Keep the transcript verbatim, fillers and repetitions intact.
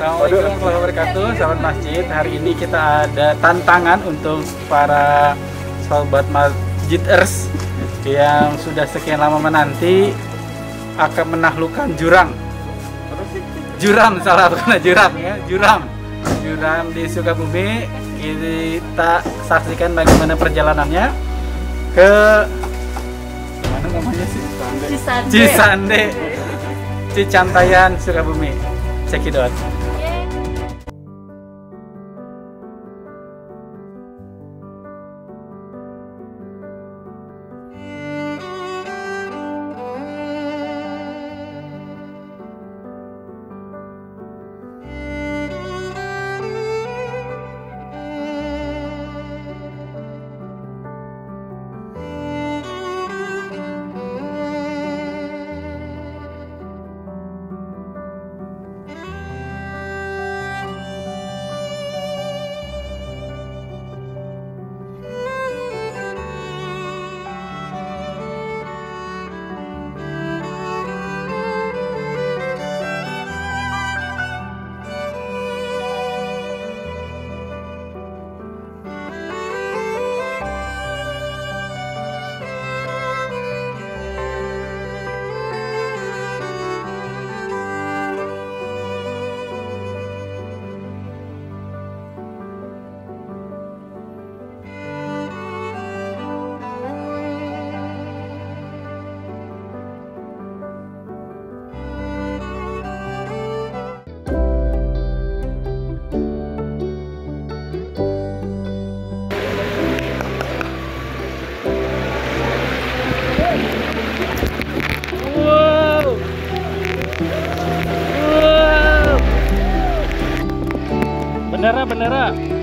Assalamualaikum warahmatullahi wabarakatuh, sahabat masjid. Hari ini kita ada tantangan untuk para sobat masjiders yang sudah sekian lama menanti akan menaklukkan jurang. Juram salah bukan juram ya, juram. Juram di Sukabumi. Kita saksikan bagaimana perjalanannya ke mana namanya sih? Cisande. Cisande. Cicantayan, Sukabumi. Cekidot. Bendera, bendera.